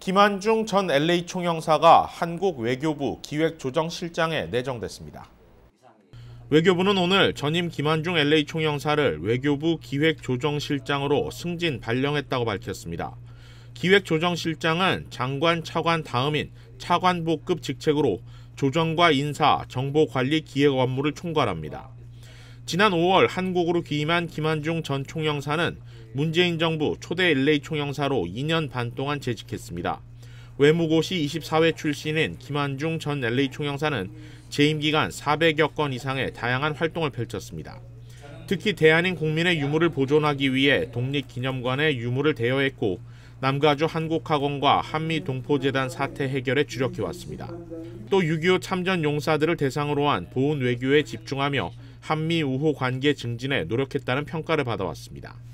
김한중 전 LA 총영사가 한국 외교부 기획조정실장에 내정됐습니다. 외교부는 오늘 전임 김한중 LA 총영사를 외교부 기획조정실장으로 승진 발령했다고 밝혔습니다. 기획조정실장은 장관, 차관 다음인 차관보급 직책으로 조정과 인사, 정보관리 기획 업무를 총괄합니다. 지난 5월 한국으로 귀임한 김한중 전 총영사는 문재인 정부 초대 LA 총영사로 2년 반 동안 재직했습니다. 외무고시 24회 출신인 김한중 전 LA 총영사는 재임 기간 400여 건 이상의 다양한 활동을 펼쳤습니다. 특히 대한민 국민의 유물을 보존하기 위해 독립기념관의 유물을 대여했고 남가주 한국학원과 한미동포재단 사태 해결에 주력해왔습니다. 또 6.25 참전 용사들을 대상으로 한 보훈 외교에 집중하며 한미 우호 관계 증진에 노력했다는 평가를 받아왔습니다.